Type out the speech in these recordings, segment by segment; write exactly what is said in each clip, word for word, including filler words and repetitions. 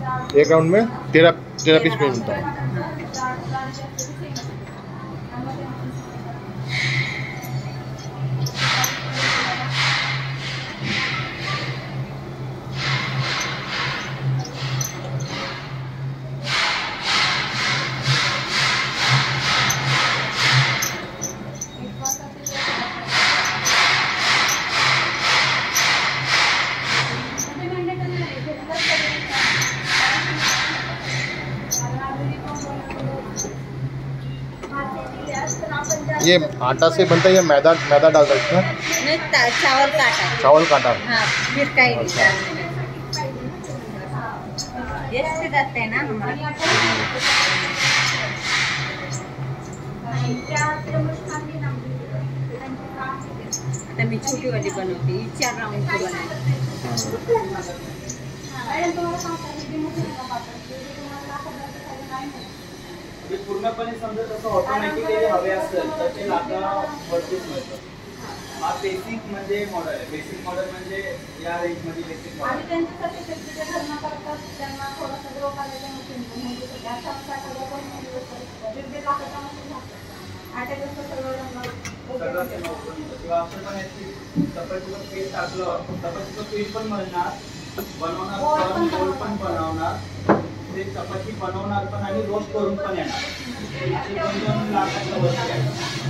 एक राउंड में तेरह तेरह पीस मिलता है। ये आटा से बनता है या मैदा मैदा डालता है इसमें? नहीं, चावल का आटा। चावल का आटा। हाँ, फिर कहीं अच्छा। ये से जाते हैं ना हमारे। आता मी छोटी वाली बनवती, चार राउंड को बनाती। हे पूर्णपणे समजा तसं ऑटोमॅटिकली हवे असेल तर ते लाखावरतीच मिळतं। हा बेसिक म्हणजे मॉडेल आहे। बेसिक मॉडेल म्हणजे या रेंज मध्ये बेसिक मॉडेल आणि त्यांच्यासाठी वेगवेगळे धरणा करतात, त्यांना थोडासा ग्रो करायचा मशीन म्हणजे सगळ्या सात-सात हजार पण यूज करतात। दीड लाखाचा मशीन लागतं। आठ दिवसात सगळं रंगवलं सगळं ते ओपन होतं किंवा आपण पण याची चपातीचं पीठ टाकलं चपातीचं पीठ पण मिळणार, बनवणार पण गोल पण बनवणार, ते चपाती बनवणार पण आणि रोस्ट करून पण येणार। याची दोन दोन लाखाच्या वरती आहे।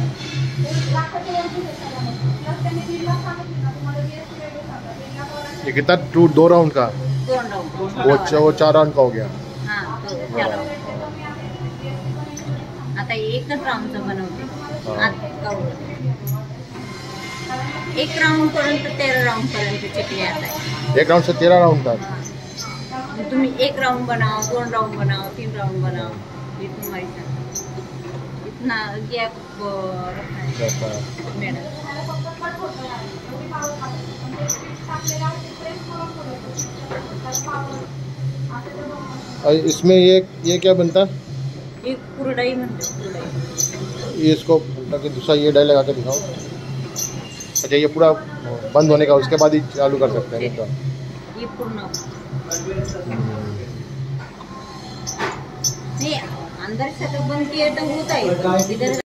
ये कितना टू दो राउंड का? दो राउंड। वो वो चार राउंड का हो गया। हाँ, तो चार राउंड। आता एकच राउंडचं बनवते। एक राउंड पर्यंत तेरह राउंड पर्यंत चकली आता है। एक राउंड से तेरह राउंड तक। तुम्ही एक राउंड बनाओ, दोन राउंड बनाओ, तीन राउंड बनाओ, ये तुम्हारी इतना गैप रखना है मैडम। और इसमें ये ये क्या बनता है? ये कुरडई बनती है। ये इसको ताकि दूसरा ये डाई लगा के दिखाओ। अच्छा, ये पूरा बंद होने का उसके बाद ही चालू कर सकते हैं। ये पूर्ण नहीं अंदर से तो बंद किया तो होता है इधर।